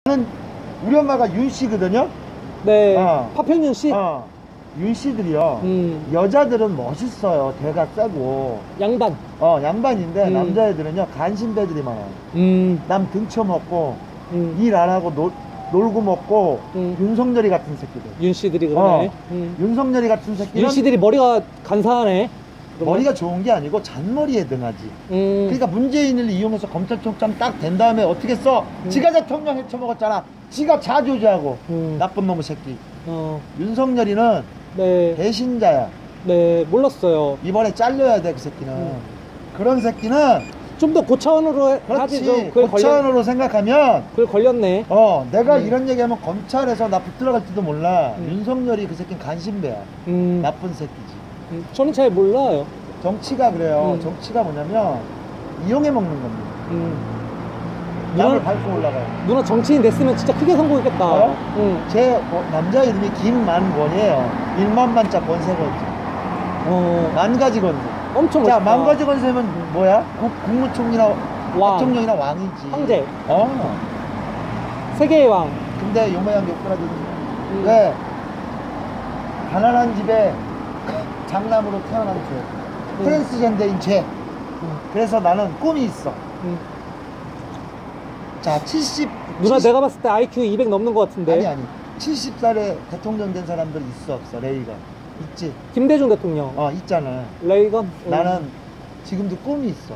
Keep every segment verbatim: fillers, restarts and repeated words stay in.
우리 엄마가 윤 씨거든요. 네. 어. 파평윤 씨. 어. 윤 씨들이요. 음. 여자들은 멋있어요. 대가 세고. 양반. 어, 양반인데 음. 남자애들은요 간신배들이 많아요. 음. 남 등쳐먹고 음. 일 안 하고 놀, 놀고 먹고 음. 윤석열이 같은 새끼들. 윤 씨들이 그러네. 어. 음. 윤석열이 같은 새끼는 윤 씨들이 머리가 간사하네. 그러면? 머리가 좋은 게 아니고 잔머리에 등하지. 음. 그러니까 문재인을 이용해서 검찰총장 딱 된 다음에 어떻게 써? 음. 지가 대통령 해쳐먹었잖아. 지가 자조지하고. 음. 나쁜 놈의 새끼. 어. 윤석열이는 네. 배신자야. 네. 몰랐어요. 이번에 잘려야 돼 그 새끼는. 음. 그런 새끼는 좀 더 고차원으로 해- 하지. 좀 그렇지. 그걸 고차원으로 걸렸, 생각하면 그걸 걸렸네. 어 내가 음. 이런 얘기하면 검찰에서 나 붙들어갈지도 몰라. 음. 윤석열이 그 새끼는 간신배야. 음. 나쁜 새끼지. 음. 저는 잘 몰라요. 정치가 그래요. 음. 정치가 뭐냐면 이용해 먹는 겁니다. 음. 남을 누나, 밟고 올라가요. 누나 정치인 됐으면 진짜 크게 성공했겠다. 어? 응. 제 어, 남자 이름이 김만권이에요. 일만만자 권세거지. 어. 만가지 권세. 엄청 자, 멋있다. 만가지 권세면 뭐야? 국, 국무총리나 왕. 대통령이나 왕이지. 황제. 어. 세계의 왕. 근데 요 모양 욕설하더니 음. 왜 가난한 집에 장남으로 태어난 죄, 음. 트랜스젠더인 죄. 음. 그래서 나는 꿈이 있어. 음. 자, 칠십 누나 칠십 내가 봤을 때 아이큐 이백 넘는 것 같은데. 아니 아니 칠십 살에 대통령 된 사람들 있어 없어? 레이건 있지? 김대중 대통령. 어 있잖아. 레이건. 음. 나는 지금도 꿈이 있어.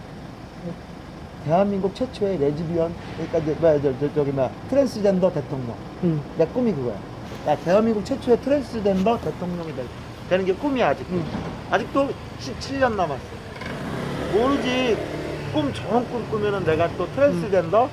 대한민국 최초의 레즈비언, 그러니까 이제 뭐야 저, 저 저기 뭐야 트랜스젠더 대통령. 음. 내 꿈이 그거야. 야, 대한민국 최초의 트랜스젠더 대통령이 될, 되는 게 꿈이야 아직. 음. 아직도 십칠 년 남았어. 모르지. 꿈 좋은 꿈 꾸면은 내가 또 트랜스젠더, 음.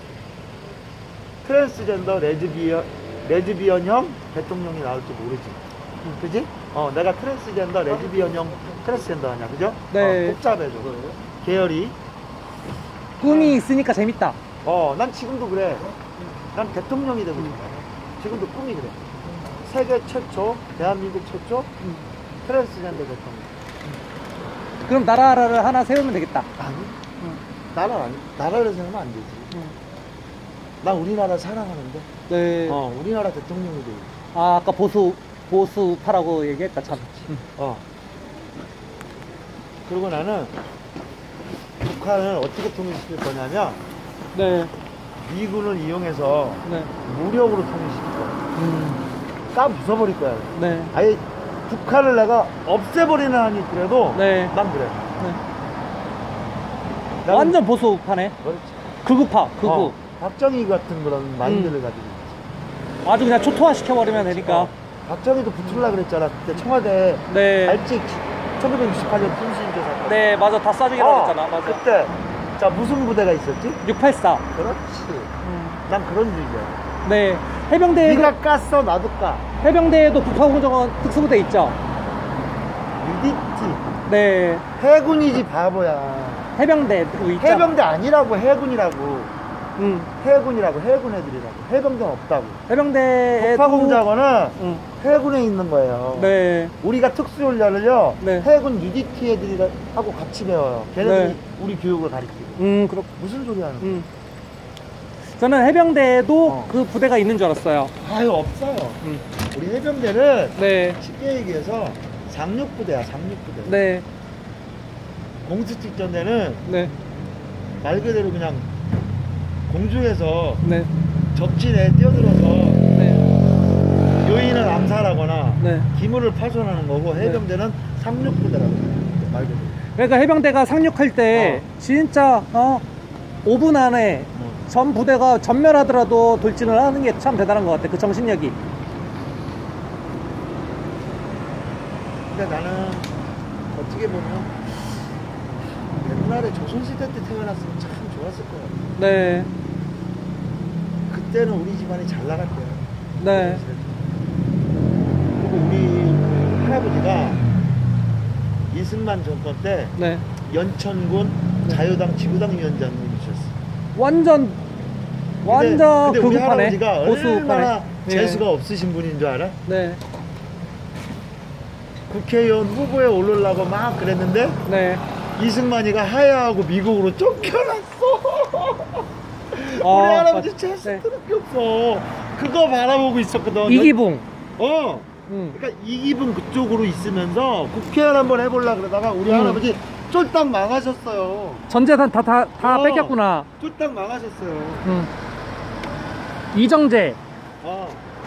트랜스젠더 레즈비언, 레즈비언형 대통령이 나올지 모르지. 음. 그지? 어, 내가 트랜스젠더, 레즈비언형 트랜스젠더 하냐, 그죠? 네. 어, 복잡해져. 계열이. 꿈이 있으니까 재밌다. 어, 난 지금도 그래. 난 대통령이 되고 싶어. 지금도 꿈이 그래. 세계 최초, 대한민국 최초, 음. 트랜스젠더 대통령. 그럼 나라를 하나 세우면 되겠다. 아니, 음. 나라 아니, 나라를 생각하면 안 되지. 음. 난 우리나라 사랑하는데. 네. 어, 우리나라 대통령이 되고. 아, 아까 보수, 보수파라고 얘기했다, 참. 음. 어. 그리고 나는 북한을 어떻게 통일시킬 거냐면, 네. 미군을 이용해서 네. 무력으로 통일시킬 거야. 음. 까 부숴버릴 거야. 네. 아예 북한을 내가 없애버리는 한이 있더라도, 네. 난 그래. 네. 나는- 완전 보수파네. 그렇지. 극우파, 극우. 어, 박정희 같은 그런 마인드를 가지고 있지. 아주 그냥 초토화 시켜버리면 되니까. 어, 박정희도 붙으려고 그랬잖아. 그때 청와대 네. 알직 천구백육십팔 년 분신조 사건. 네, 맞아. 다 쏴주기라고 어, 했잖아. 맞아. 그때 자 무슨 부대가 있었지? 육팔사. 그렇지. 음. 난 그런 주의야. 네. 해병대, 네가 깠어 나도 까. 해병대에도 북한공정원 특수부대 있죠? 유디티. 네. 해군이지 바보야. 해병대 또 있잖아. 해병대 아니라고 해군이라고. 응. 해군이라고 해군 애들이라고. 해병대는 없다고. 해병대에도. 북파공작원은 응. 해군에 있는 거예요. 네. 우리가 특수훈련을요 네. 해군 유디티 애들하고 같이 배워요. 걔네들이 네. 우리 교육을 가르치고. 음, 그렇. 무슨 소리 하는 거야? 음. 저는 해병대에도 어. 그 부대가 있는 줄 알았어요. 아유 없어요. 음. 우리 해병대는 네. 쉽게 얘기해서 상륙부대야. 상륙부대. 네. 공수특전대는 네. 말 그대로 그냥 공중에서 네. 적진에 뛰어들어서 네. 요인을 암살하거나 네. 기물을 파손하는 거고, 해병대는 상륙부대라고 해요. 말 그대로. 그러니까 해병대가 상륙할 때 어. 진짜 어 오 분 안에 어. 전 부대가 전멸하더라도 돌진을 하는 게 참 대단한 것 같아. 그 정신력이. 근데 나는 어떻게 보면 옛날에 조선시대 때 태어났으면 참 좋았을 것 같아. 네. 그때는 우리 집안이 잘 나갈 거야. 네. 그리고 우리 할아버지가 이승만 정권 때 네. 연천군 네. 자유당 지구당 위원장님이셨어. 완전 완전 근데, 근데 우리 극우파네. 할아버지가 보수파네. 얼마나 네. 재수가 없으신 분인 줄 알아? 네. 국회의원 후보에 오르려고 막 그랬는데 네. 이승만이가 하야하고 미국으로 쫓겨났어. 우리 아, 할아버지 맞- 제스트밖에 없어. 그거 바라보고 있었거든. 이기붕. 어. 응. 그러니까 이기분 그쪽으로 있으면서 국회의원 한번 해보려 그러다가 우리 음. 할아버지 쫄딱 망하셨어요. 전재산 다, 다, 다 어. 뺏겼구나. 쫄딱 망하셨어요. 응. 이정재. 어.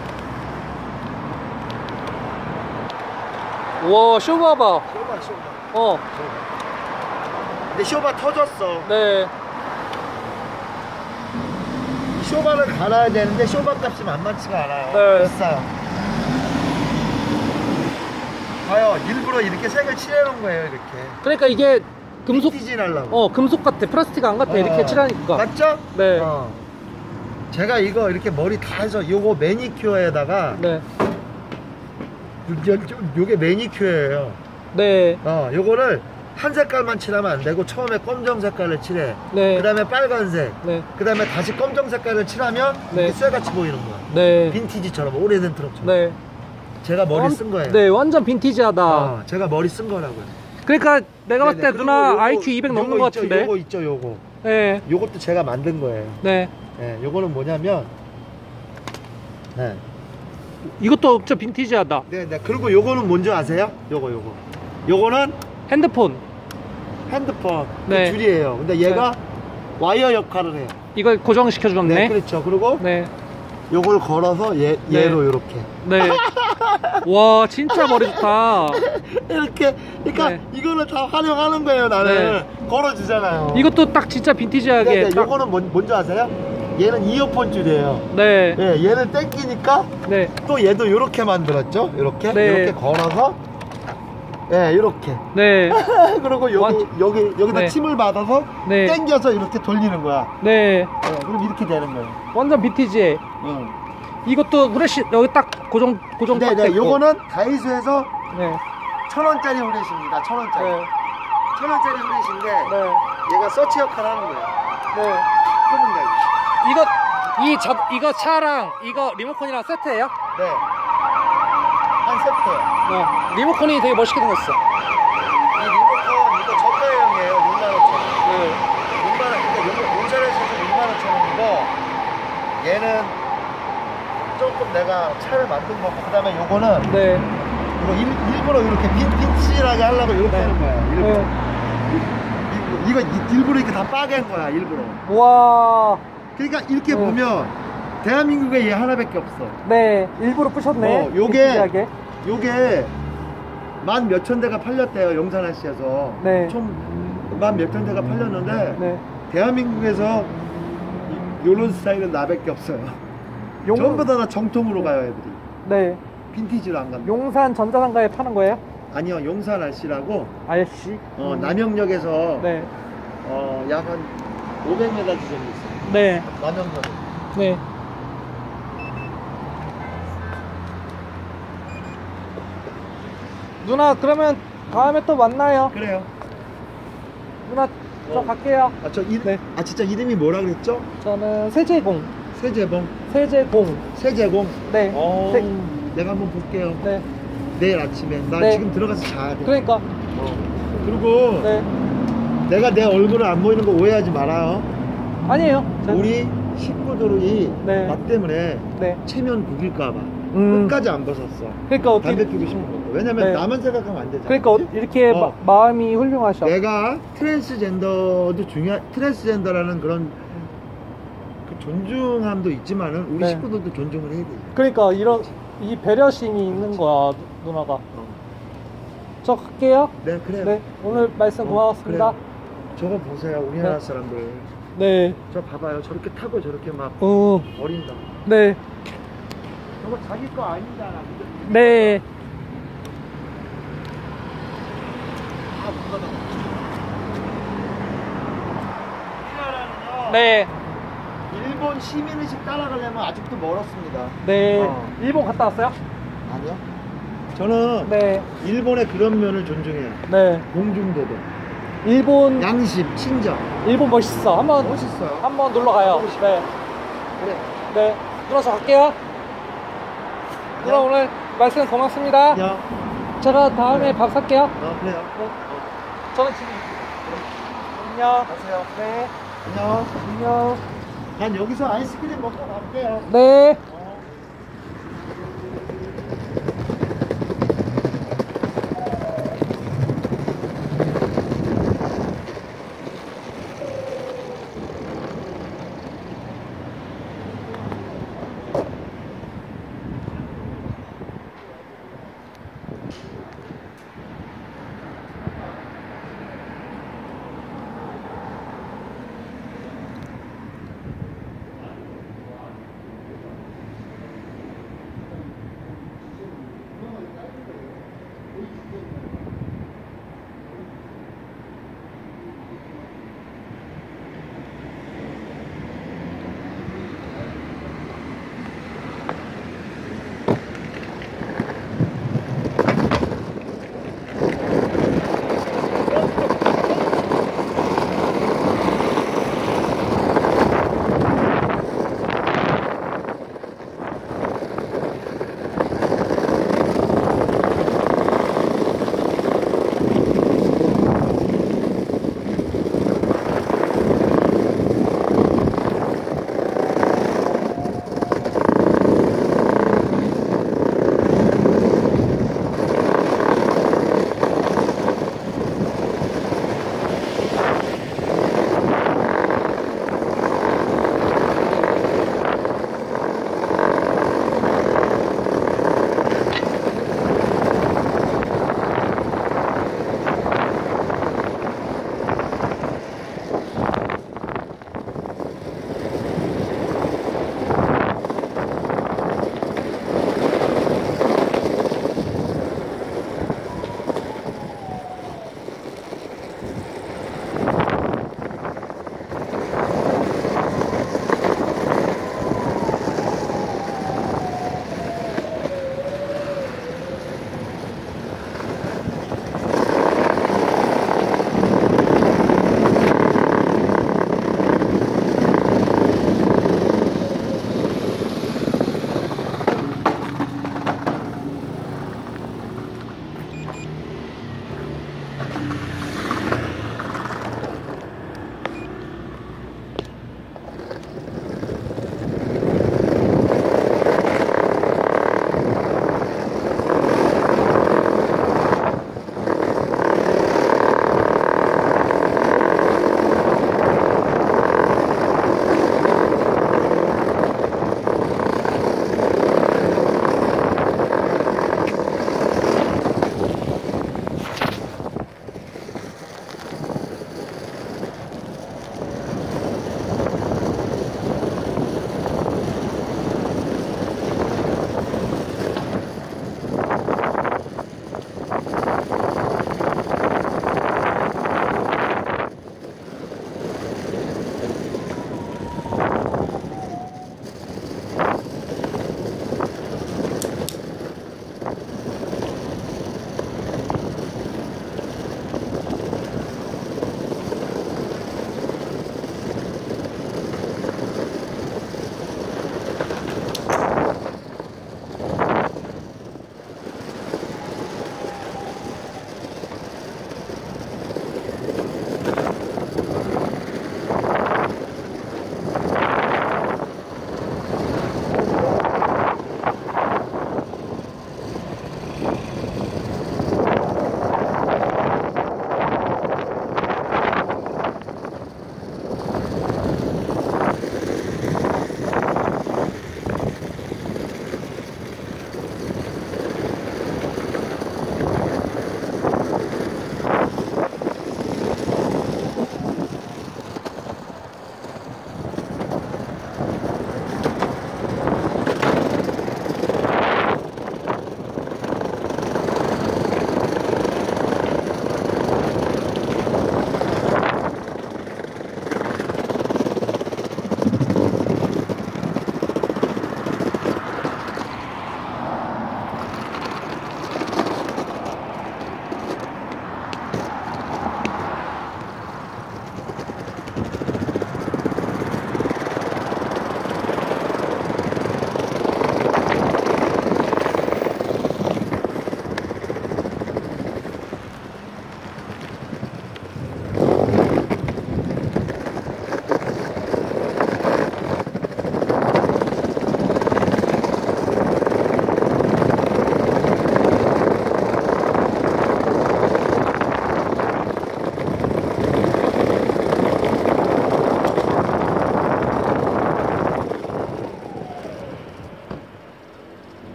와, 쇼 봐봐. 쇼바 쇼바. 어. 근데 쇼바 터졌어. 네. 이 쇼바를 갈아야 되는데 쇼바 값이 만만치가 않아요. 네. 비싸요. 봐요, 일부러 이렇게 색을 칠해놓은 거예요, 이렇게. 그러니까 이게 금속, 빈티지 날라고. 어, 금속 같아. 플라스틱 안 같아. 어. 이렇게 칠하니까. 맞죠? 네. 어. 제가 이거 이렇게 머리 다 해서 요거 매니큐어에다가 네. 요, 요, 요게 매니큐어예요. 네. 어, 요거를 한 색깔만 칠하면 안 되고 처음에 검정 색깔을 칠해. 네. 그 다음에 빨간색. 네. 그 다음에 다시 검정 색깔을 칠하면 네. 이렇게 쇠같이 보이는 거야. 네. 빈티지처럼, 오래된 트럭처럼. 네. 제가 머리 완- 쓴 거예요. 네, 완전 빈티지하다. 어, 제가 머리 쓴 거라고요. 그러니까 내가 봤을 때 네네. 그리고 누나 요거- 아이큐 이백 넘는 요거 것 있죠, 같은데. 요거 있죠, 요거. 네. 요것도 제가 만든 거예요. 네. 네, 요거는 뭐냐면, 네. 이것도 진짜 빈티지하다. 네, 네. 그리고 요거는 뭔지 아세요? 요거, 요거. 요거는 핸드폰. 핸드폰 네. 그 줄이에요. 근데 얘가 와이어 역할을 해요. 이걸 고정시켜 주었네. 네, 그렇죠. 그리고 네. 요걸 걸어서 얘, 네. 얘로 이렇게. 네. 와, 진짜 머리 좋다. 이렇게. 그러니까 네. 이거는 다 활용하는 거예요, 나는. 네. 걸어주잖아요. 이것도 딱 진짜 빈티지하게. 네, 네. 딱- 요거는 뭔, 뭔지 아세요? 얘는 이어폰 줄이에요. 네. 네, 얘는 땡기니까 네. 또 얘도 이렇게 만들었죠? 이렇게. 네. 이렇게 걸어서. 네, 이렇게. 네. 그리고 여기, 완- 여기, 여기다 네. 침을 받아서 네. 땡겨서 이렇게 돌리는 거야. 네. 네, 그럼 이렇게 되는 거예요. 완전 빈티지해. 응. 이것도 후레쉬 여기 딱 고정 고정 딱 네, 네. 됐고. 요거는 다이소에서 네. 천 원짜리 후레쉬입니다. 천 원짜리. 네. 천 원짜리 후레쉬인데 네. 얘가 서치 역할을 하는 거예요. 네. 끄는 거예요. 이거 이 잡 이거 차랑 이거 리모컨이랑 세트예요? 네. 한 세트예요. 네. 리모컨이 되게 멋있게 생겼어. 이 리모컨 이거 저가형이에요. 육만 오천 원. 네. 육만 원. 그러니까 용산에서 육만 오천 원이고 얘는 조금 내가 차를 만든 거고 그다음에 요거는 네. 이거 일, 일부러 이렇게 빈 빈칠하게 하려고 이렇게 네. 하는 거야. 일부러. 네. 이거, 이거 일부러 이렇게 다 빠갠 거야. 일부러. 와. 그러니까 이렇게 네. 보면 대한민국에 얘 하나밖에 없어. 네. 일부러 부셨네. 어, 요게 빈티지하게. 요게 만 몇천 대가 팔렸대요. 용산 아시에서. 네. 총만 몇천 대가 팔렸는데 네. 대한민국에서 이- 요런 스타일은 나밖에 없어요. 용- 전부 다, 다 정통으로 가요, 애들이. 네. 빈티지로 안 갑니다. 용산 전자상가에 파는 거예요? 아니요, 용산 아씨라고 아저씨. 어, 음. 남영역에서 네. 어, 약 한 오백 미터 지점이 있어요. 네. 남영역에. 네. 누나 그러면 다음에 또 만나요. 그래요. 누나 저 어. 갈게요. 아, 저 이, 네. 아 진짜 이름이 뭐라 그랬죠? 저는 세제공. 세제봉. 세제공. 세제공. 네. 어, 세- 내가 한번 볼게요. 네. 내일 아침에. 나 네. 지금 들어가서 자야 돼. 그러니까. 어. 그리고 네. 내가 내 얼굴을 안 보이는 거 오해하지 말아요. 아니에요. 저- 우리 식구들이 네. 나 때문에 네. 체면 구길까봐 음. 끝까지 안 벗었어. 그러니까 어떻게 담배 피고 싶은 거. 왜냐면 네. 나만 생각하면 안 되잖아. 그러니까 어- 그치? 이렇게 어. 마, 마음이 훌륭하셔. 내가 트랜스젠더도 중요한 트랜스젠더라는 그런 그 존중함도 있지만은 우리 네. 식구들도 존중을 해야 돼. 그러니까 이런 이 배려심이 있는 거야 누나가. 어. 저 갈게요. 네, 그래요. 네. 오늘 말씀 어, 고마웠습니다. 그래요. 저거 보세요, 우리나라 네. 사람들. 네. 저 봐봐요, 저렇게 타고 저렇게 막 어. 버린다. 네. 저거 자기 거 아니잖아. 네. 아, 뭔가 우리나라는요. 네. 일본 시민의식 따라가려면 아직도 멀었습니다. 네. 어. 일본 갔다 왔어요? 아니요. 저는 네. 일본의 그런 면을 존중해요. 네. 공중도덕, 일본 양심, 친절. 일본 멋있어. 한번 멋있어요. 한번 놀러 가요. 가고 싶어요. 네. 그래. 네. 누나 저 갈게요. 누나 안녕. 오늘 말씀 고맙습니다. 안녕. 제가 다음에 밥 살게요. 어, 그래요. 네. 저는 지금 안녕. 가세요. 네. 안녕. 안녕. 난 여기서 아이스크림 먹고 갈게요. 네.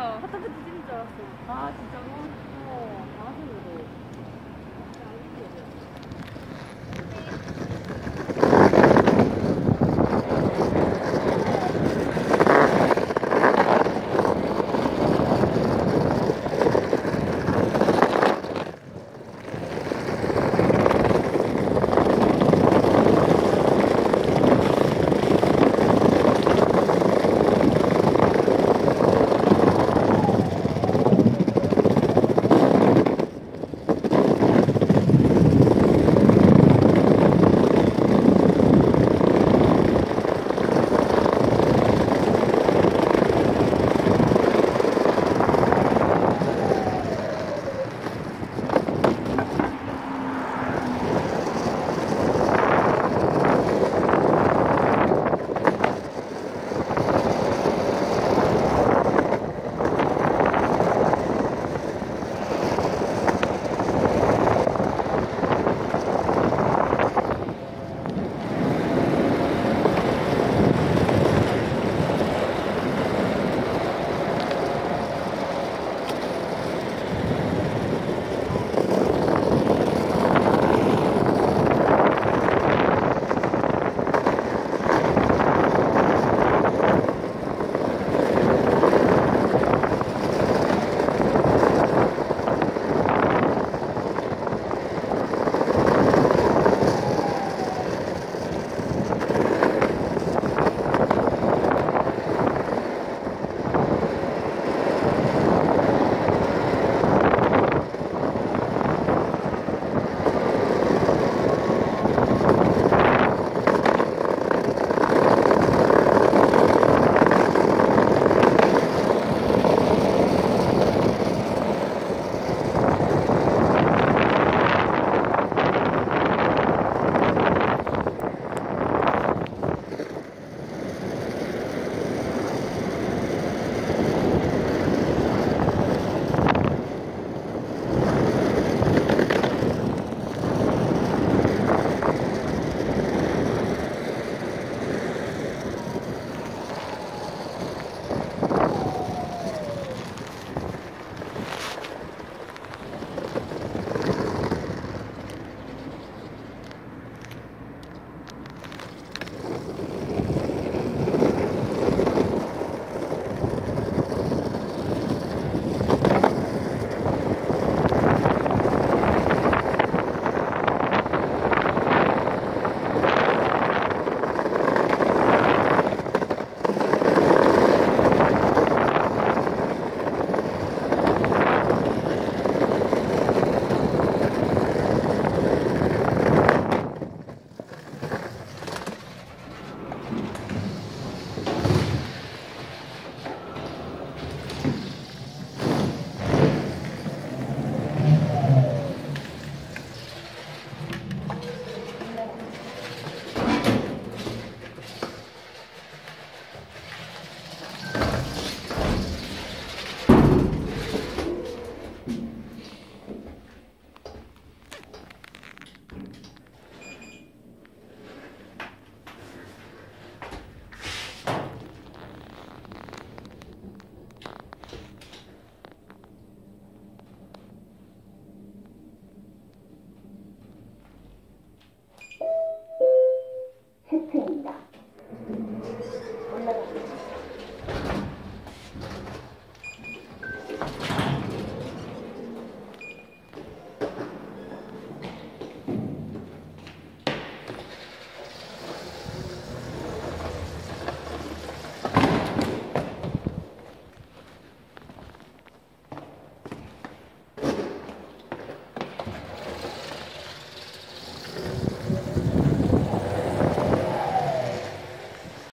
핫도그 찍는 줄 알았어. 아 진짜로?